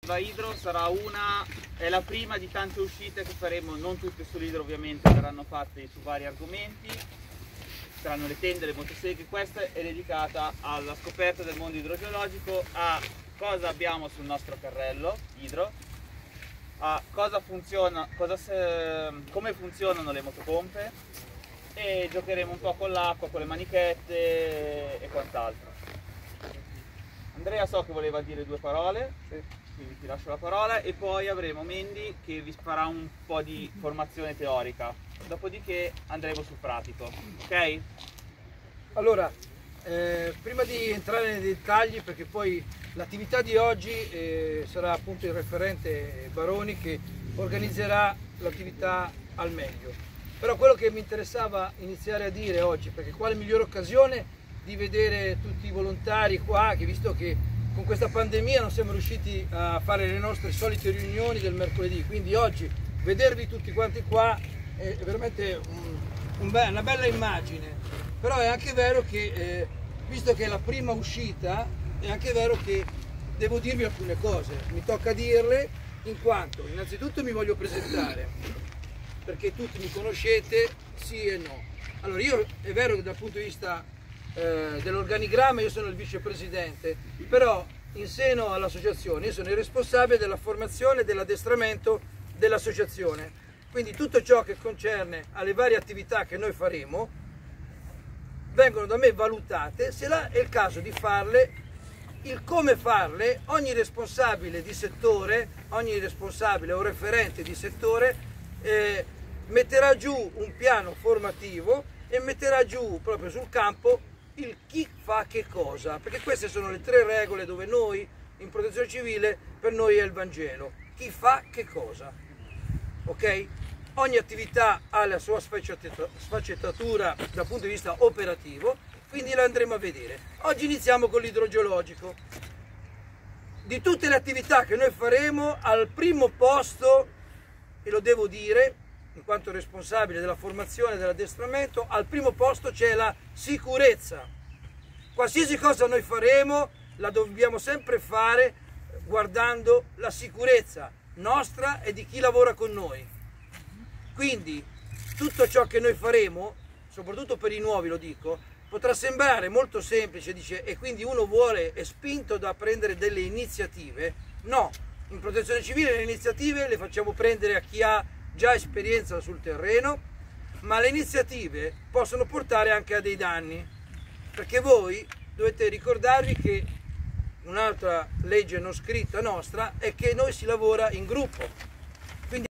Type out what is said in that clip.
La Idro è la prima di tante uscite che faremo, non tutte sull'Idro ovviamente, verranno fatte su vari argomenti, saranno le tende, le motoseghe. Questa è dedicata alla scoperta del mondo idrogeologico, a cosa abbiamo sul nostro carrello idro, a cosa funziona, come funzionano le motopompe, e giocheremo un po' con l'acqua, con le manichette e quant'altro. Andrea so che voleva dire due parole, quindi ti lascio la parola, e poi avremo Mendi che vi farà un po' di formazione teorica, dopodiché andremo sul pratico, ok? Allora, prima di entrare nei dettagli, perché poi l'attività di oggi sarà appunto il referente Baroni che organizzerà l'attività al meglio. Però quello che mi interessava iniziare a dire oggi, perché quale migliore occasione di vedere tutti i volontari qua, che visto che con questa pandemia non siamo riusciti a fare le nostre solite riunioni del mercoledì, quindi oggi vedervi tutti quanti qua è veramente una bella immagine. Però è anche vero che, visto che è la prima uscita, è anche vero che devo dirvi alcune cose, mi tocca dirle, in quanto innanzitutto mi voglio presentare, perché tutti mi conoscete, sì e no. Allora io è vero che dal punto di vista dell'organigramma io sono il vicepresidente, però in seno all'associazione io sono il responsabile della formazione e dell'addestramento dell'associazione, quindi tutto ciò che concerne alle varie attività che noi faremo vengono da me valutate, se là è il caso di farle, il come farle, ogni responsabile di settore, ogni responsabile o referente di settore metterà giù un piano formativo e metterà giù proprio sul campo il chi fa che cosa, perché queste sono le tre regole dove noi in protezione civile, per noi è il Vangelo, chi fa che cosa, ok? Ogni attività ha la sua sfaccettatura dal punto di vista operativo, quindi la andremo a vedere. Oggi iniziamo con l'idrogeologico. Di tutte le attività che noi faremo, al primo posto, e lo devo dire in quanto responsabile della formazione e dell'addestramento, al primo posto c'è la sicurezza. Qualsiasi cosa noi faremo la dobbiamo sempre fare guardando la sicurezza nostra e di chi lavora con noi. Quindi tutto ciò che noi faremo, soprattutto per i nuovi lo dico, potrà sembrare molto semplice, dice, e quindi uno è spinto da prendere delle iniziative. No, in protezione civile le iniziative le facciamo prendere a chi ha già esperienza sul terreno, ma le iniziative possono portare anche a dei danni, perché voi dovete ricordarvi che un'altra legge non scritta nostra è che noi si lavora in gruppo.